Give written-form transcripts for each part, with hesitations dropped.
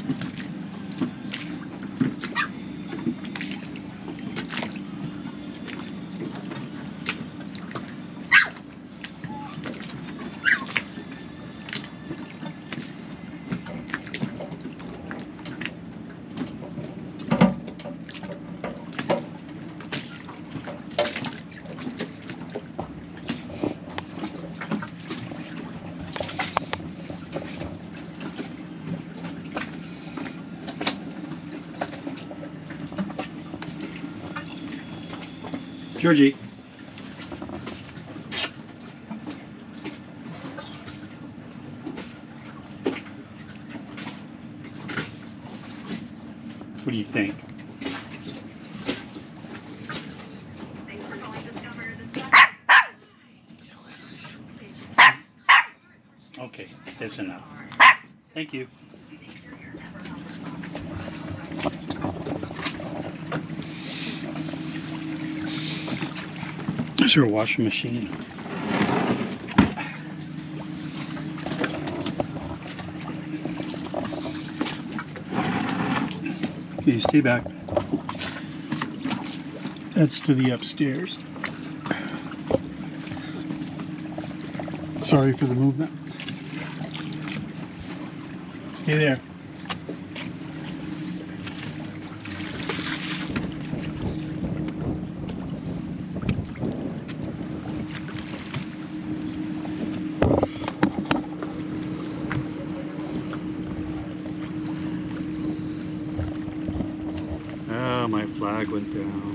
Georgie. What do you think? Okay, that's enough. Thank you. Is there a washing machine? Okay, stay back. That's to the upstairs. Sorry for the movement. Stay there. Oh, my flag went down.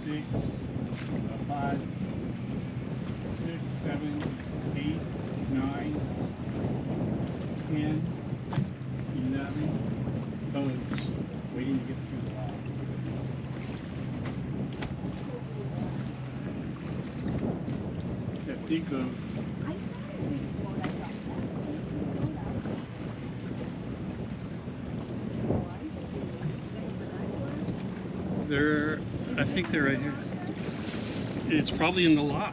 6, 5, 6, 7, 8, 9, 10, 11 boats waiting to get through the lock. That big boat. I saw a big boat. I thought, that's a big boat out there. Oh, I see. They're, I think they're right here. It's probably in the lock.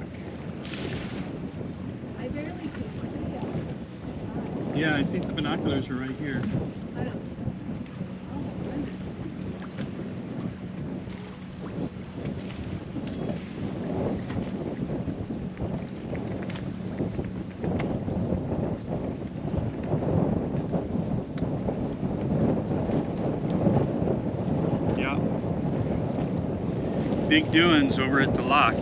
I barely could see them. Yeah, I think the binoculars are right here. I don't. Oh my goodness. Yeah. Big doings over at the lock.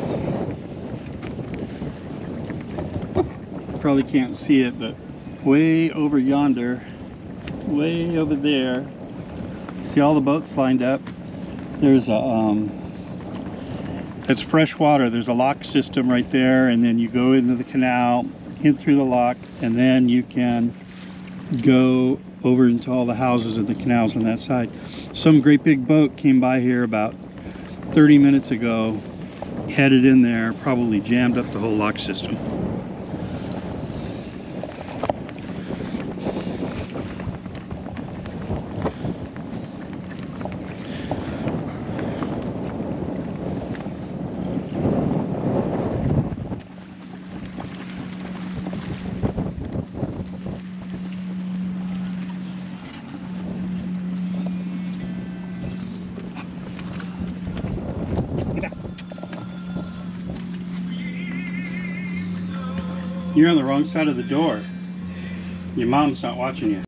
Probably can't see it, but way over yonder, way over there, see all the boats lined up. There's a it's fresh water. There's a lock system right there, and then you go into the canal, in through the lock, and then you can go over into all the houses and the canals on that side. Some great big boat came by here about 30 minutes ago, headed in there, probably jammed up the whole lock system. You're on the wrong side of the door. Your mom's not watching you.